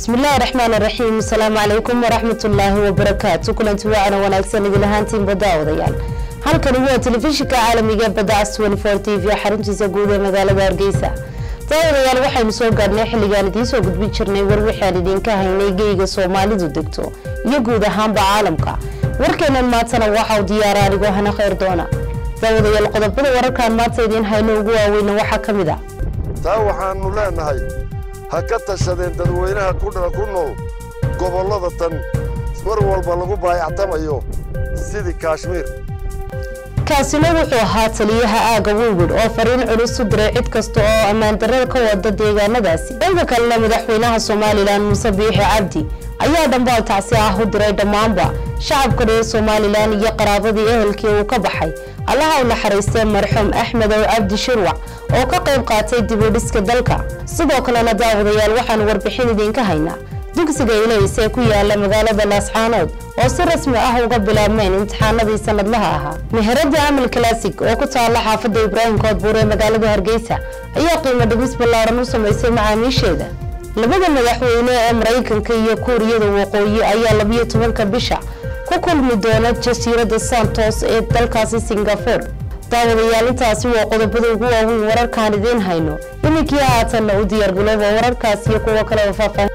بسم الله الرحمن الرحيم. السلام عليكم ورحمة الله وبركاته. كلنت وعنا ونكسن إذا هانتين بداو ضيال. halkan waa telefishinka caalamiga badda 24 TV xaruntiisa guud ee magaalada Hargeysa. Taageerayaal waxaynu soo gaarnay xilligan idin soo gudbin jirnay war wixii idinka haynay geeyga Soomaalidu degto iyo guud ahaanba caalamka. Warkeenan maantana waxa uu diyaar anigu hana khayr doona. Taageerayaal qodobada wararkan maanta idin hayno ugu waaweyn waxa kamid ah. taa waxaanu leenahay ha ka tashadeen dadweynaha ku nool gobolada tan war walba lagu baayactamayo sidii Kashmir kaasina wuxuu ahaa taliyaha aaga Woolwood oo fariin culus u diray cid kasta oo ammaan darrada ka wada deegaanadaasi. Dhanka kale madaxweynaha Soomaaliland Muuse Biixi Cabdi ayaa dhambaal tacsi ah u diray dhammaanba shacabka reer Soomaaliland iyo qaraabadii ehelkii uu ka baxay. Allah u naxariistay marxuum Axmed Cabdi Shirwac oo ka qayb qaatay dib u dhiska dalka. Sidoo kale daawadayaal waxaan warbixin idinka haynaa dugsiga Ilayse ku yaala magaalada Laascaanood oo si rasmi ah uga bilaabmeen imtixaanadii sanadlaha ahaa. Meherada Amal Classic oo ku taala xaafadda Ibraahim Koodbuur ee magaalada Hargeysa ayaa qiimo dhimis ballaaran u sameysay macaamiisheeda. Labada madaxweyne ee Mareykanka iyo Kuuriyada Waqooyi ayaa 12 bisha ku kulmi doona jasiiradda Santos ee dalkaasi Singapore. Daawadayaal intaasi waa qodobada ugu waaweyn wararkan idin hayno. Iminkii haatan u diyaar galooba wararkaas iyo kuwa kale oo faahfaahsan